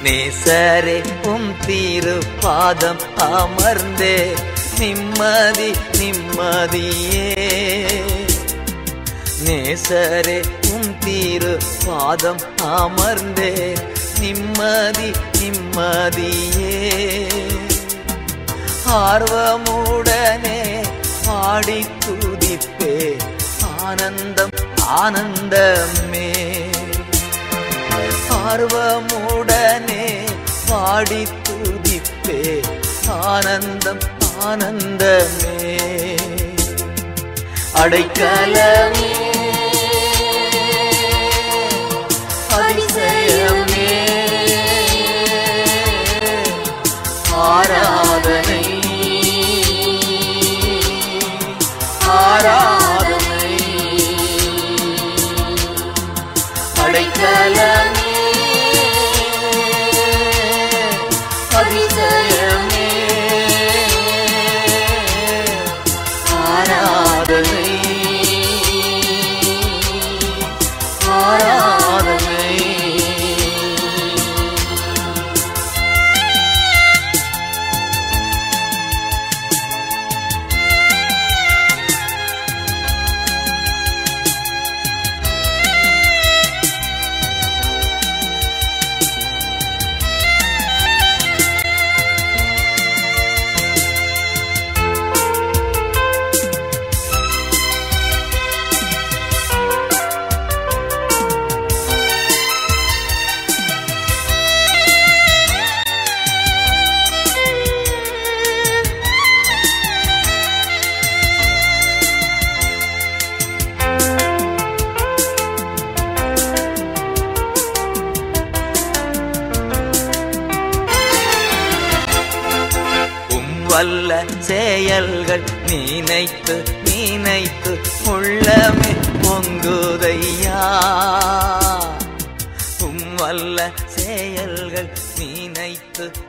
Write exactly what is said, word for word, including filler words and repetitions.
நேசரே உம் திரு பாதம் அமர்ந்தே நிம்மதி நிம்மதியே. நேசரே உம் திரு பாதம் அமர்ந்தே நிம்மதி நிம்மதியே. ஆர்வமுடனே பாடி துதிப்பே ஆனந்தம் ஆனந்தமே. ஆர்வமுடனே பாடி துதிப்பே ஆனந்தம் ஆனந்தமே. அடைக்கலமே அதிசயமே ஆராதனை ஆராதனை. அடைக்கலமே அதிசயமே ஆராதனை ஆராதனை. வல்ல செயல்கள் நினைத்து நினைத்து உள்ளமே பொங்குதையா. உம் வல்ல செயல்கள் நினைத்து